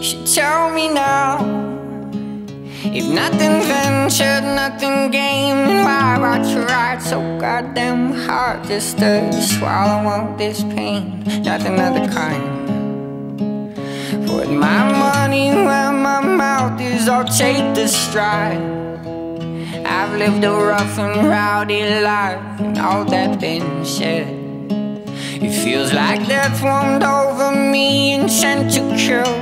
should tell me now. If nothing ventured, nothing gained, then why I tried so goddamn hard just to swallow all this pain? Nothing of the kind. Put my money where my mouth is, I'll take the stride. I've lived a rough and rowdy life, and all that been said, it feels like death warmed over me, intent to kill.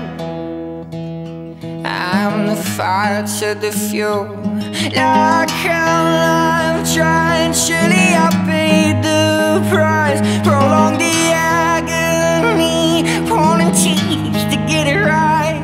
I'm the fire to the fuel. Like hell I've tried, surely I paid the price. Prolong the agony, pulling teeth to get it right.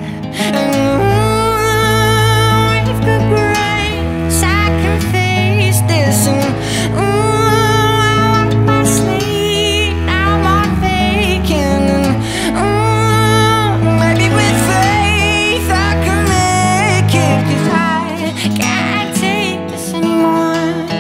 With good grace I can face this, and I want my slate, I'm on fakin, and maybe with faith I can make it, 'cause I can't take this anymore.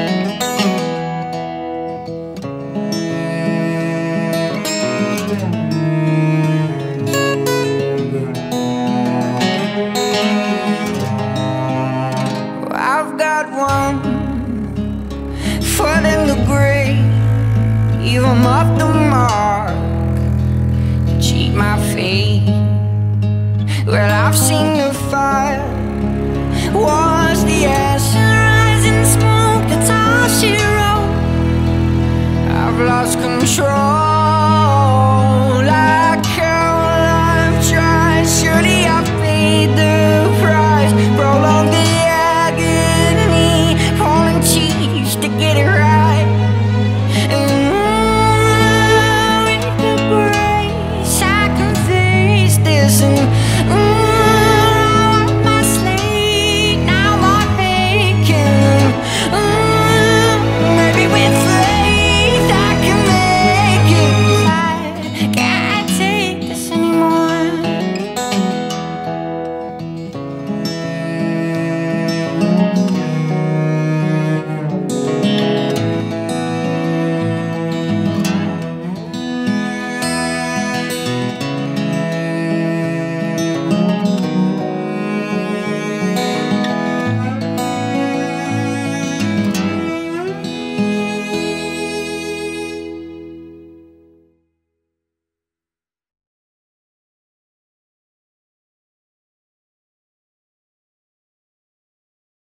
I've got one foot in the grave, even off the mark to cheat my fate. Well, I've seen the fire, watched the ashes rise in smoke, that's all she wrote. I've lost control. Like hell I've tried, surely I've paid the price. Prolong the agony, pulling teeth to get it right. And with the grace I can face this, and